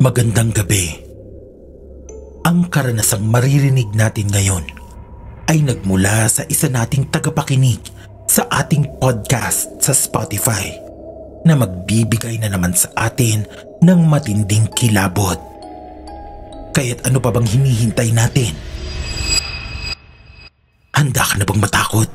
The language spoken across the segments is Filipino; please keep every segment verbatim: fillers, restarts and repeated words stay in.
Magandang gabi. Ang karanasang maririnig natin ngayon ay nagmula sa isa nating tagapakinig sa ating podcast sa Spotify na magbibigay na naman sa atin ng matinding kilabot. Kaya't ano pa bang hinihintay natin? Handa ka na bang matakot?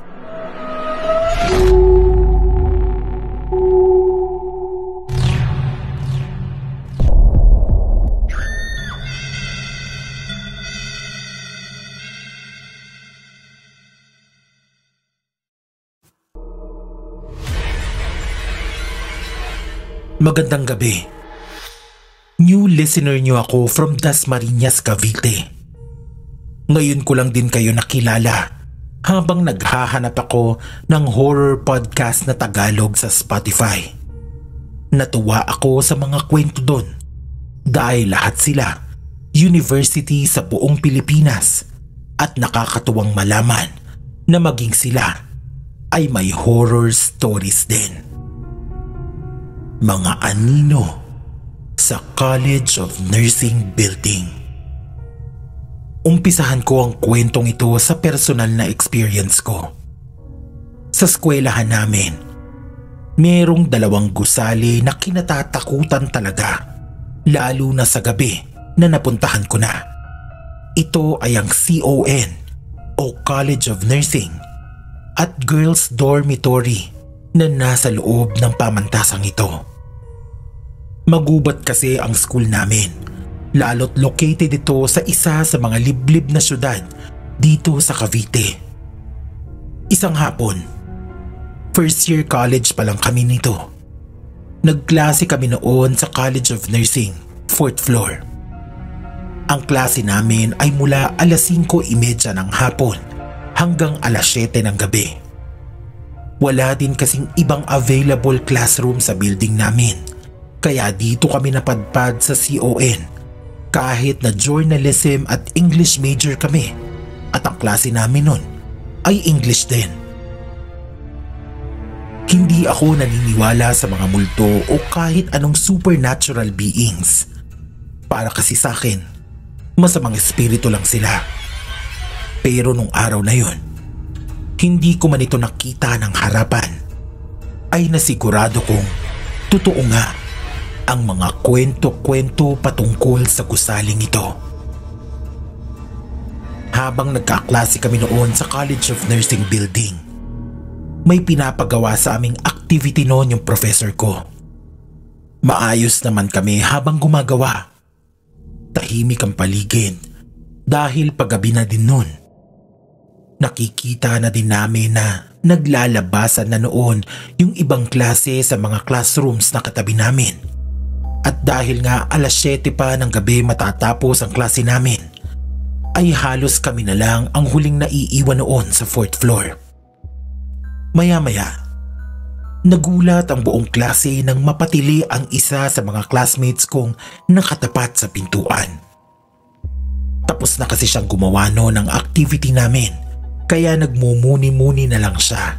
Magandang gabi. New listener niyo ako from Dasmariñas, Cavite. Ngayon ko lang din kayo nakilala habang naghahanap ako ng horror podcast na Tagalog sa Spotify. Natuwa ako sa mga kwento doon dahil lahat sila university sa buong Pilipinas at nakakatuwang malaman na maging sila ay may horror stories din. Mga anino sa College of Nursing Building. Umpisahan ko ang kwentong ito sa personal na experience ko. Sa eskwelahan namin, merong dalawang gusali na kinatatakutan talaga, lalo na sa gabi na napuntahan ko na. Ito ay ang C O N o College of Nursing at Girls Dormitory na nasa loob ng pamantasang ito. Magubat kasi ang school namin, lalo't located ito sa isa sa mga liblib na syudad dito sa Cavite. Isang hapon, first year college pa lang kami nito. Nagklase kami noon sa College of Nursing, fourth floor. Ang klase namin ay mula alas singko trenta ng hapon hanggang alas siyete ng gabi. Wala din kasing ibang available classroom sa building namin. Kaya dito kami napadpad sa C O N kahit na journalism at English major kami at ang klase namin nun ay English din. Hindi ako naniniwala sa mga multo o kahit anong supernatural beings. Para kasi sa akin, masamang espiritu lang sila. Pero nung araw na yon, hindi ko man ito nakita ng harapan, ay nasigurado kong totoo nga ang mga kwento-kwento patungkol sa gusaling ito. Habang nagkaklase kami noon sa College of Nursing Building, may pinapagawa sa aming activity noon yung professor ko. Maayos naman kami habang gumagawa. Tahimik ang paligid dahil paggabi na din noon. Nakikita na din namin na naglalabasan na noon yung ibang klase sa mga classrooms na katabi namin. At dahil nga alas siyete pa ng gabi matatapos ang klase namin, ay halos kami na lang ang huling naiiwan noon sa fourth floor. Maya-maya, nagulat ang buong klase nang mapatili ang isa sa mga classmates kong nakatapat sa pintuan. Tapos na kasi siyang gumawa noon ng activity namin, kaya nagmumuni-muni na lang siya.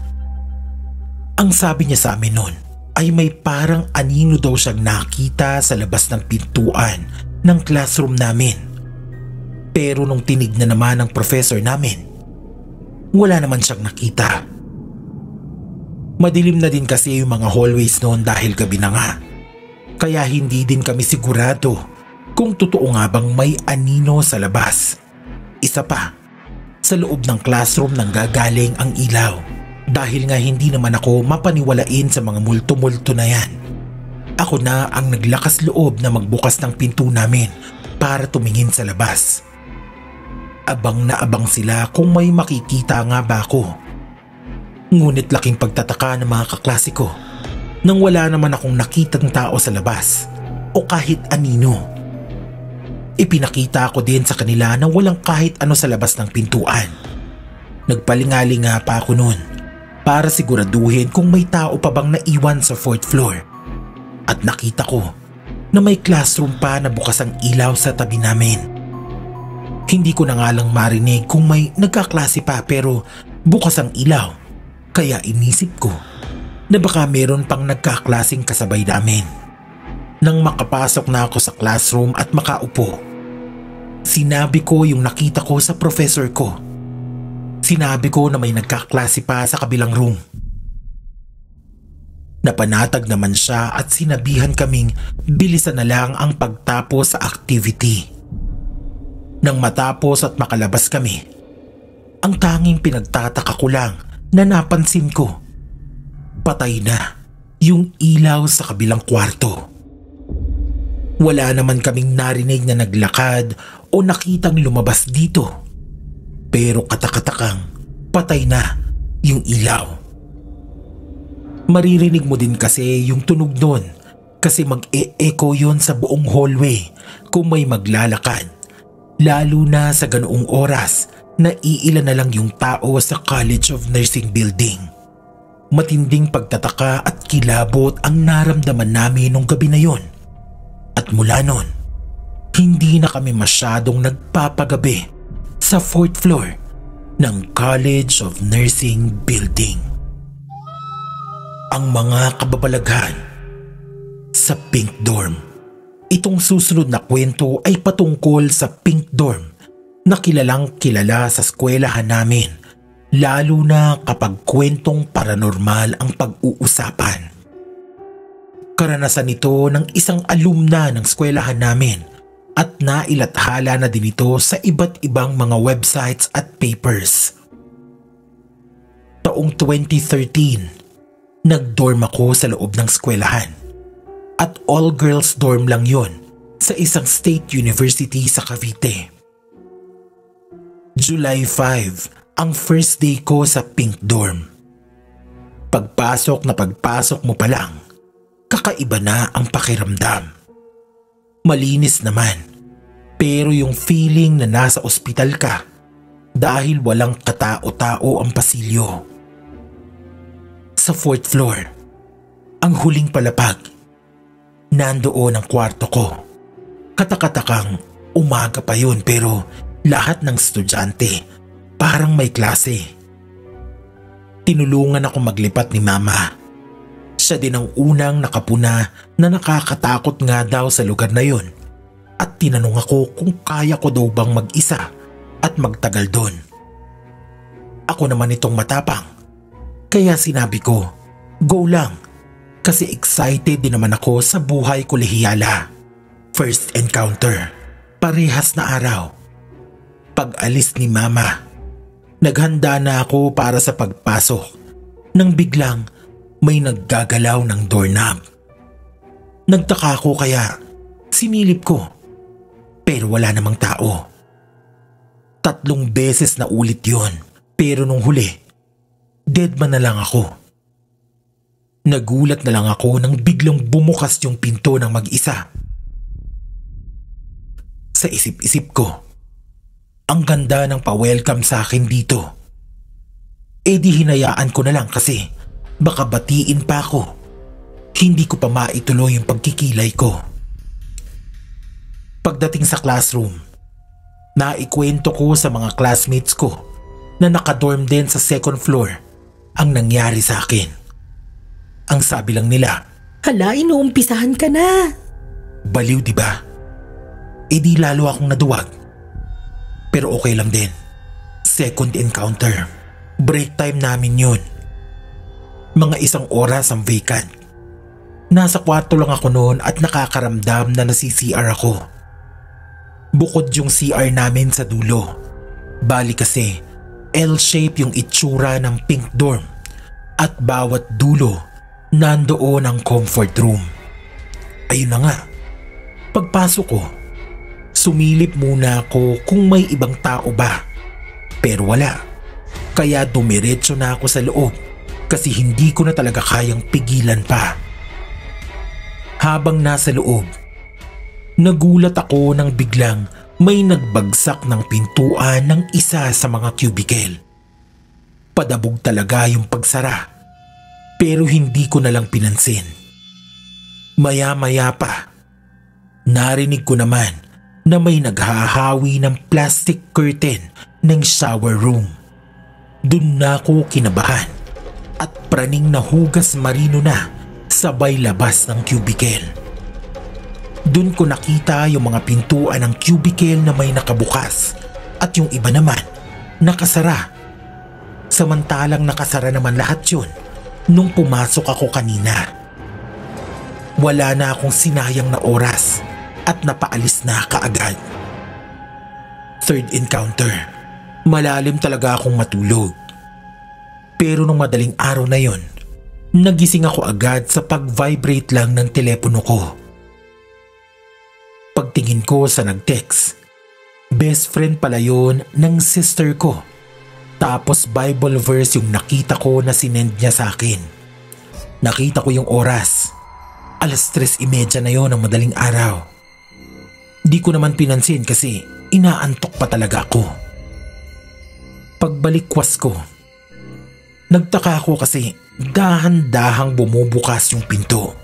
Ang sabi niya sa amin noon ay may parang anino daw siyang nakita sa labas ng pintuan ng classroom namin. Pero nung tinignan naman ng professor namin, wala naman siyang nakita. Madilim na din kasi yung mga hallways noon dahil gabi na nga. Kaya hindi din kami sigurado kung totoo nga bang may anino sa labas. Isa pa, sa loob ng classroom nanggagaling ang ilaw. Dahil nga hindi naman ako mapaniwalain sa mga multo-multo na yan. Ako na ang naglakas loob na magbukas ng pinto namin para tumingin sa labas. Abang na abang sila kung may makikita nga ba ako. Ngunit laking pagtataka ng mga kaklase ko nang wala naman akong nakitang tao sa labas o kahit anino. Ipinakita ko din sa kanila na walang kahit ano sa labas ng pintuan. Nagpalingali nga pa ako noon para siguraduhin kung may tao pa bang naiwan sa fourth floor. At nakita ko na may classroom pa na bukas ang ilaw sa tabi namin. Hindi ko na nga lang marinig kung may nagkaklase pa pero bukas ang ilaw. Kaya inisip ko na baka meron pang nagkaklaseng kasabay namin. Nang makapasok na ako sa classroom at makaupo, sinabi ko yung nakita ko sa professor ko. Sinabi ko na may nagkaklase pa sa kabilang room. Napanatag naman siya at sinabihan kaming bilisan na lang ang pagtapos sa activity. Nang matapos at makalabas kami, ang tanging pinagtataka ko lang na napansin ko, patay na yung ilaw sa kabilang kwarto. Wala naman kaming narinig na naglakad o nakitang lumabas dito. Pero katakatakang patay na yung ilaw. Maririnig mo din kasi yung tunog nun kasi mag-e-echo yun sa buong hallway kung may maglalakad. Lalo na sa ganoong oras na iilan na lang yung tao sa College of Nursing building. Matinding pagtataka at kilabot ang naramdaman namin nung gabi na yon. At mula nun, hindi na kami masyadong nagpapagabi sa fourth floor ng College of Nursing building. Ang mga kababalaghan sa Pink Dorm. Itong susunod na kwento ay patungkol sa Pink Dorm na kilalang kilala sa eskwelahan namin, lalo na kapag kwentong paranormal ang pag-uusapan. Karanasan ito ng isang alumna ng eskwelahan namin at nailathala na din ito sa iba't ibang mga websites at papers. Taong twenty thirteen, nag-dorm ako sa loob ng eskwelahan at all-girls dorm lang yon sa isang state university sa Cavite. July fifth ang first day ko sa Pink Dorm. Pagpasok na pagpasok mo pa lang, kakaiba na ang pakiramdam. Malinis naman, pero yung feeling na nasa ospital ka dahil walang katao-tao ang pasilyo. Sa fourth floor, ang huling palapag, nandoon ang kwarto ko. Katakatakang umaga pa yun pero lahat ng estudyante parang may klase. Tinulungan ako maglipat ni mama. Siya din ang unang nakapuna na nakakatakot nga daw sa lugar na yun at tinanong ako kung kaya ko daw bang mag-isa at magtagal doon. Ako naman itong matapang, kaya sinabi ko, go lang kasi excited din naman ako sa buhay kolehiyala. First encounter, parehas na araw. Pag-alis ni mama, naghanda na ako para sa pagpasok nang biglang may naggagalaw ng doorknob. Nagtaka ko kaya sinilip ko pero wala namang tao. Tatlong beses na ulit yon pero nung huli, dead man na lang ako. Nagulat na lang ako nang biglang bumukas yung pinto ng mag-isa. Sa isip-isip ko, ang ganda ng pa-welcome sa akin dito. E di hinayaan ko na lang kasi baka batiin pa ako. Hindi ko pa maituloy yung pagkikilay ko. Pagdating sa classroom, naikwento ko sa mga classmates ko na nakadorm din sa second floor ang nangyari sa akin. Ang sabi lang nila, hala, inuumpisahan ka na. Baliw diba? E di lalo akong naduwag. Pero okay lang din. Second encounter. Break time namin yun. Mga isang oras ang vacant. Nasa kwarto lang ako noon at nakakaramdam na nasi-C R ako. Bukod yung C R namin sa dulo. Bali kasi L-shape yung itsura ng Pink Dorm at bawat dulo nandoon ang comfort room. Ayun na nga. Pagpasok ko, sumilip muna ako kung may ibang tao ba. Pero wala. Kaya dumiretso na ako sa loob. Kasi hindi ko na talaga kayang pigilan pa. Habang nasa loob, nagulat ako nang biglang may nagbagsak ng pintuan ng isa sa mga cubicle. Padabog talaga yung pagsara, pero hindi ko na lang pinansin. Maya-maya pa, narinig ko naman na may naghahawi ng plastic curtain ng shower room. Dun na ako kinabahan. At praning na hugas marino na sabay labas ng cubicle. Doon ko nakita yung mga pintuan ng cubicle na may nakabukas at yung iba naman nakasara. Samantalang nakasara naman lahat yun nung pumasok ako kanina. Wala na akong sinayang na oras at napaalis na kaagad. Third encounter. Malalim talaga akong matulog. Pero nung madaling araw na yon, nagising ako agad sa pag-vibrate lang ng telepono ko. Pagtingin ko sa nag-text, best friend pala yun ng sister ko. Tapos Bible verse yung nakita ko na sinend niya sa akin. Nakita ko yung oras. Alas tres imedya na yon ng madaling araw. Di ko naman pinansin kasi inaantok pa talaga ako. Pagbalikwas ko, nagtaka ako kasi dahan-dahang bumubukas yung pinto.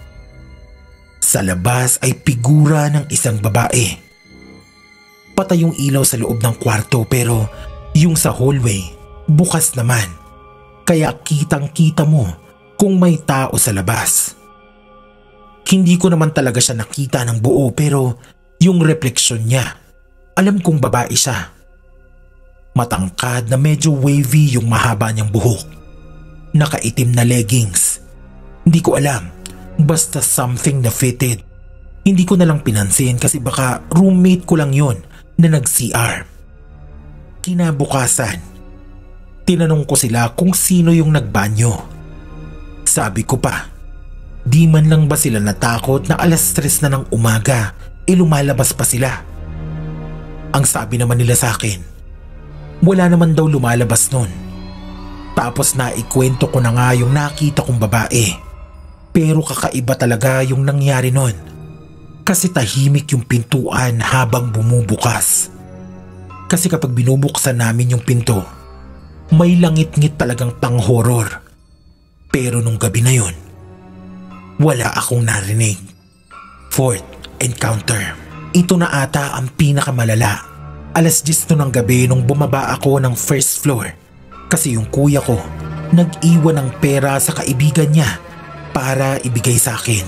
Sa labas ay figura ng isang babae. Patay yung ilaw sa loob ng kwarto pero yung sa hallway bukas naman. Kaya kitang-kita mo kung may tao sa labas. Hindi ko naman talaga siya nakita ng buo pero yung refleksyon niya, alam kong babae siya. Matangkad na medyo wavy yung mahaba niyang buhok. Nakaitim na leggings. Hindi ko alam. Basta something na fitted. Hindi ko na lang pinansin kasi baka roommate ko lang yon na nag-C R. Kinabukasan, tinanong ko sila kung sino yung nagbanyo. Sabi ko pa, di man lang ba sila natakot na alas tres na ng umaga e lumalabas pa sila. Ang sabi naman nila sa akin, wala naman daw lumalabas nun. Tapos naikwento ko na nga yung nakita kong babae. Pero kakaiba talaga yung nangyari nun. Kasi tahimik yung pintuan habang bumubukas. Kasi kapag binubuksan namin yung pinto, may langit-ngit talagang pang-horror. Pero nung gabi na yun, wala akong narinig. Fourth encounter. Ito na ata ang pinakamalala. Alas diyes to ng gabi nung bumaba ako ng first floor. Kasi yung kuya ko, nag-iwan ng pera sa kaibigan niya para ibigay sa akin.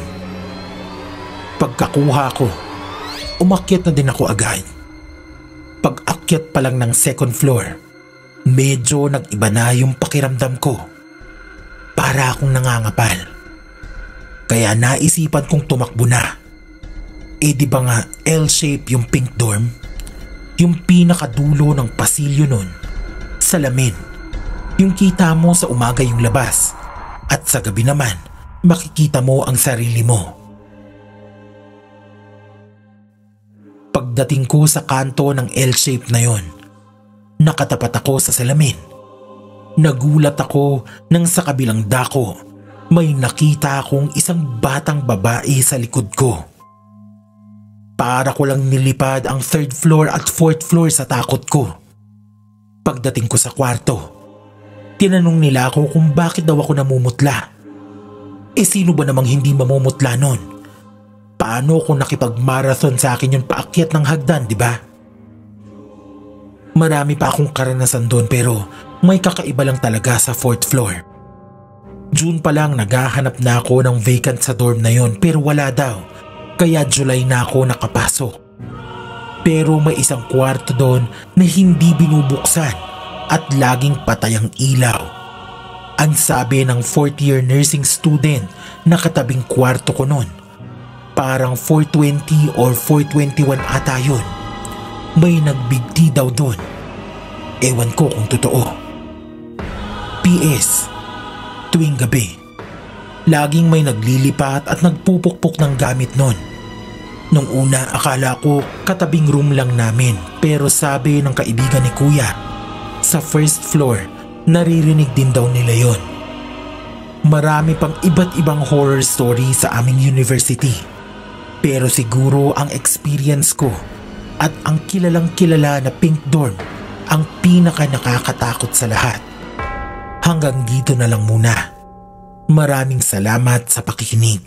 Pagkakuha ko, umakyat na din ako agad. Pag-akyat pa lang ng second floor, medyo nag-iba na yung pakiramdam ko. Para akong nangangapal. Kaya naisipan kong tumakbo na. Eh di ba nga L-shape yung pink dorm? Yung pinakadulo ng pasilyo nun, salamin. Yung kita mo sa umaga yung labas at sa gabi naman makikita mo ang sarili mo. Pagdating ko sa kanto ng L-shape na yon, nakatapat ako sa salamin. Nagulat ako nang sa kabilang dako may nakita akong isang batang babae sa likod ko. Para ko lang nilipad ang third floor at fourth floor sa takot ko. Pagdating ko sa kwarto, tinanong nila ako kung bakit daw ako namumutla. Eh sino ba namang hindi mamumutla nun? Paano kung nakipag-marathon sa akin yung paakyat ng hagdan, di ba? Marami pa akong karanasan doon pero may kakaiba lang talaga sa fourth floor. June pa lang naghahanap na ako ng vacant sa dorm na yon pero wala daw. Kaya July na ako nakapasok. Pero may isang kwarto doon na hindi binubuksan at laging patay ang ilaw. Ang sabi ng fourth year nursing student na katabing kwarto ko noon, parang four twenty or four twenty-one ata yun. May nagbigti daw doon. Ewan ko kung totoo. P S. Tuwing gabi, laging may naglilipat at nagpupukpok ng gamit noon. Nung una akala ko katabing room lang namin pero sabi ng kaibigan ni kuya, sa first floor naririnig din daw nila yon. Marami pang iba't ibang horror story sa aming university. Pero siguro ang experience ko at ang kilalang kilala na pink dorm ang pinaka nakakatakot sa lahat. Hanggang dito na lang muna. Maraming salamat sa pakikinig.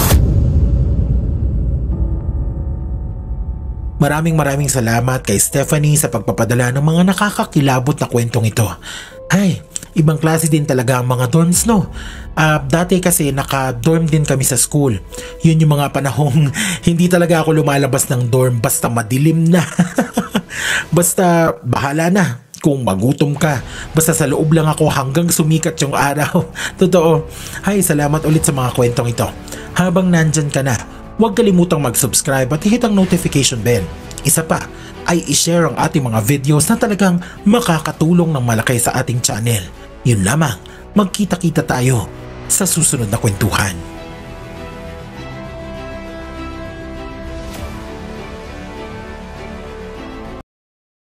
Maraming maraming salamat kay Stephanie sa pagpapadala ng mga nakakakilabot na kwentong ito. Ay, Ibang klase din talaga ang mga dorms, no? Uh, dati kasi naka-dorm din kami sa school. Yun yung mga panahong hindi talaga ako lumalabas ng dorm basta madilim na. Basta bahala na kung magutom ka. Basta sa loob lang ako hanggang sumikat yung araw. Totoo. Hay, salamat ulit sa mga kwentong ito. Habang nandyan ka na, huwag kalimutang mag-subscribe at hit ang notification bell. Isa pa, ay i-share ang ating mga videos na talagang makakatulong ng malaki sa ating channel. Yun lamang, magkita-kita tayo sa susunod na kwentuhan.